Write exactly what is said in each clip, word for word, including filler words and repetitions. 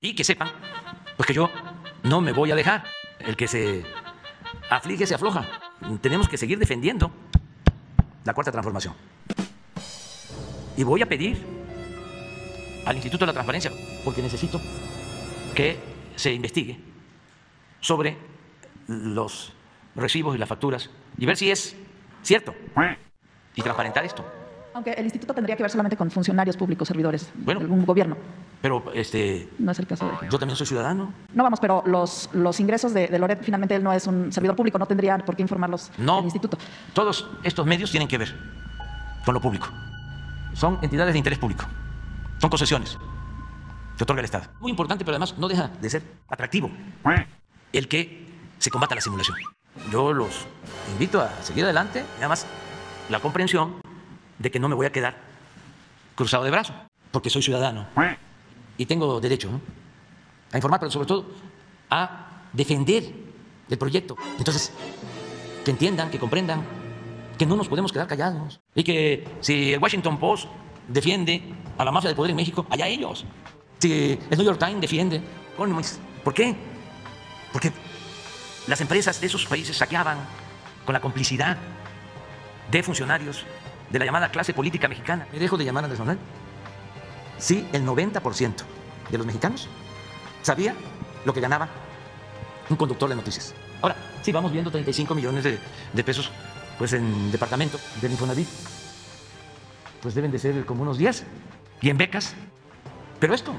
Y que sepan, pues que yo no me voy a dejar. El que se aflige se afloja. Tenemos que seguir defendiendo la Cuarta Transformación. Y voy a pedir al Instituto de la Transparencia, porque necesito que se investigue sobre los recibos y las facturas y ver si es cierto y transparentar esto. Aunque el instituto tendría que ver solamente con funcionarios públicos, servidores Bueno, de algún gobierno. Pero este, no es el caso de... yo también soy ciudadano. No, vamos, pero los, los ingresos de, de Loret, finalmente él no es un servidor público, no tendría por qué informarlos no, el instituto. Todos estos medios tienen que ver con lo público. Son entidades de interés público. Son concesiones que otorga el Estado. Muy importante, pero además no deja de ser atractivo el que se combata la simulación. Yo los invito a seguir adelante y además la comprensión de que no me voy a quedar cruzado de brazos, porque soy ciudadano y tengo derecho, ¿no?, a informar, pero sobre todo a defender el proyecto. Entonces, que entiendan, que comprendan que no nos podemos quedar callados y que si el Washington Post defiende a la mafia del poder en México, allá ellos. Si el New York Times defiende, ¿por qué? Porque las empresas de esos países saqueaban con la complicidad de funcionarios de la llamada clase política mexicana. ¿Me dejo de llamar Andrés Manuel? Sí, el noventa por ciento de los mexicanos sabía lo que ganaba un conductor de noticias. Ahora, sí, vamos viendo treinta y cinco millones de, de pesos pues en departamento del Infonavit. Pues deben de ser como unos diez. Y en becas. Pero esto,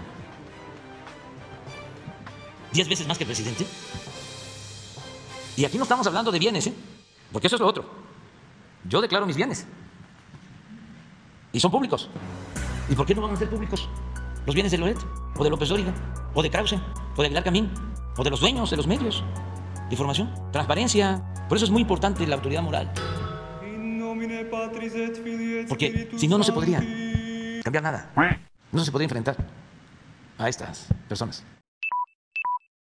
diez veces más que el presidente. Y aquí no estamos hablando de bienes, ¿eh? Porque eso es lo otro. Yo declaro mis bienes. Y son públicos. ¿Y por qué no van a ser públicos los bienes de Loret, o de López Dóriga, o de Krause, o de Aguilar Camín, o de los dueños de los medios de información? Transparencia. Por eso es muy importante la autoridad moral. Porque si no, no se podría cambiar nada. No se podría enfrentar a estas personas.